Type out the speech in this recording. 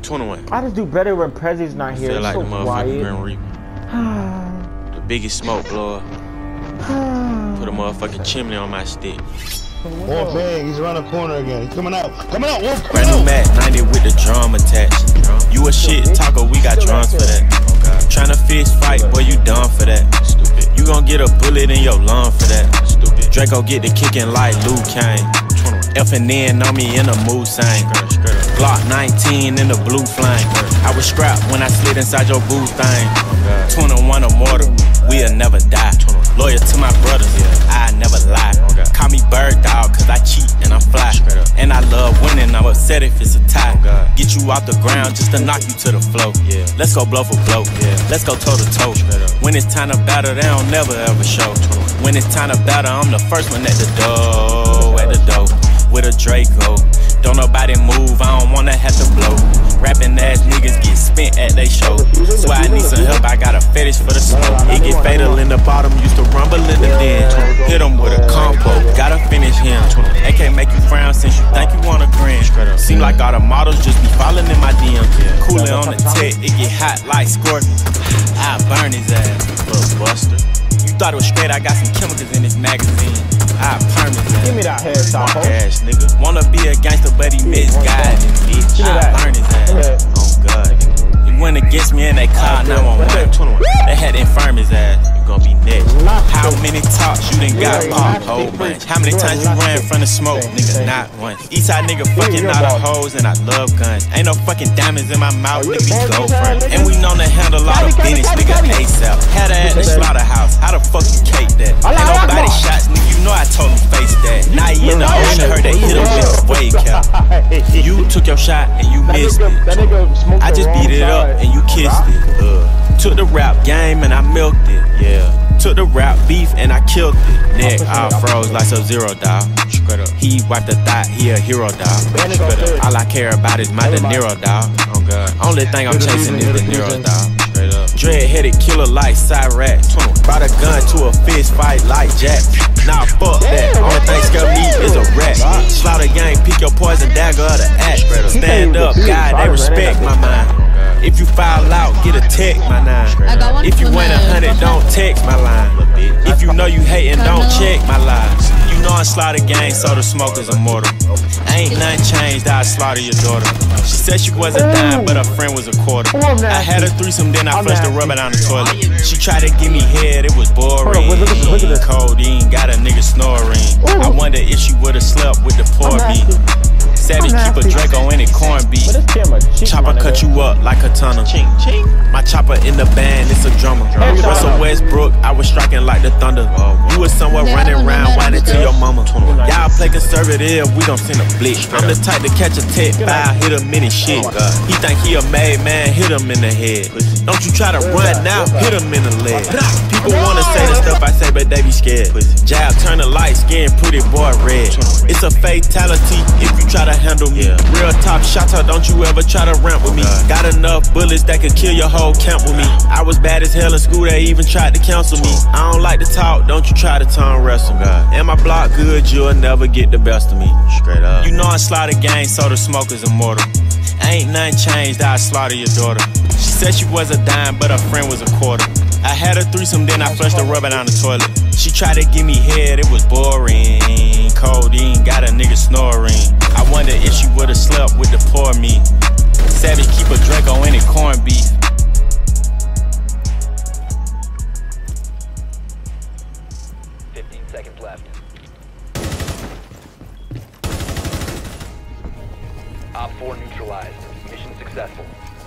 21. I just do better when Prezzy's not here. Feel like so the motherfucking Grim Reaper. The biggest smoke blower. Put a motherfucking chimney on my stick. Wolf, hey, he's around the corner again. He's coming out. Coming out, Wolf. Brand new Mac 90 with the drum attached. You a shit talker, we got drums for that. Tryna fist fight, boy, you done for that. You gon' get a bullet in your lung for that. Draco get the kicking like Luke Kane. F&N on me in a mood sang. Glock 19 in the blue flame. I was strapped when I slid inside your boo thing. 21 immortal, we'll never die. Loyal to my brothers, I never lie. Call me bird dog, cause I cheat and I'm fly. And I love winning, I'm upset if it's a tie. Get you off the ground just to knock you to the floor. Let's go blow for blow, let's go toe to toe. When it's time to battle, they don't never ever show. When it's time to battle, I'm the first one at the door, with a Draco. Don't nobody move, I don't wanna have to blow. Rapping ass niggas get spent at they show. Swear I need some help, I got a fetish for the smoke. It get fatal in the bottom, used to rumble in the den. Hit him with a compo, gotta finish him. They can't make you frown since you think you want a grin. Seem like all the models just be falling in my DM. Cooling on the tech, it get hot like Scorpion. I burn his ass, little buster. You thought it was straight, I got some chemicals in this magazine. I perm his ass. Give me that head, Taco. Ass nigga. Wanna be a gangster, but he misguided, bitch. I burn his ass. Oh God. He went against me and they called 911. They had to infirm his ass. You gon' be next. How many talks you done got popped? Whole bunch. How many times you ran from the smoke? Nigga, not once. Eastside nigga fucking all the hoes and I love guns. Ain't no fucking diamonds in my mouth, nigga, we go front. And we known to handle a lot of business, nigga, ASAP. Had her at the slaughterhouse. How the fuck you cake that? Ain't no body shots, nigga, you know I told him face that. Now he in the ocean, heard they hit him with a wave cap. You took your shot and you missed it. I just beat it up and you kissed it. Took the rap game and I milked it. Took the rap beef and I killed it. Neck all froze like Sub-Zero, dog. He wiped the thought, he a hero, dog. All I care about is my De Niro, dog. Oh God. Only thing I'm chasing is De Niro, dog. Dread-headed killer like Cyrax. Brought a gun to a fist fight like Jack. Nah, fuck that. Only thing scare me is a rat. Slaughter gang, pick your poison dagger of the act. Stand up, God, they respect my mind. If you foul out, get a text, my nine. If you win 100, don't text my line. If you know you hatin', don't check my lies. You know I slaughter gang, so the smoke is immortal. Ain't nothing changed, I slaughter your daughter. She said she was a dime, but her friend was a quarter. I had a threesome, then I flushed the rubber down the toilet. She tried to give me head, it was boring. Codeine, got a nigga snoring. I wonder if she would've slept with the poor beat. Savage keep a Draco in it, corn beef. Chopper cut you up like a tunnel. My chopper in the band, it's a drummer. Russell Westbrook, I was striking like the thunder. You was somewhere running around, whining to your mama. Y'all play conservative, we gon' send a blitz. I'm the type to catch a tech file, hit him in his shit. He think he a made man, hit him in the head. Don't you try to run now, hit him in the leg. People wanna say the stuff I say, but they be scared. Jab, turn the light skin, pretty boy red. It's a fatality if you try to handle me. Real top shotter, don't you ever try to ramp with me. Got enough bullets that could kill your whole camp with me. I was bad as hell in school, they even tried to counsel me. I don't like to talk, don't you try to tongue wrestle me. And my block good, you'll never get the best of me. Straight up. You know I slaughter gang, so the smoke is immortal. Ain't nothing changed, I slaughter your daughter. She said she was a dime, but her friend was a quarter. I had a threesome, then I flushed the rubber down the toilet. She tried to give me head, it was boring. Codeine, got a nigga snoring. I wonder if she would've slept with the poor me. Savage keep a Draco in it, corn beef. Seconds left. Op 4 neutralized. Mission successful.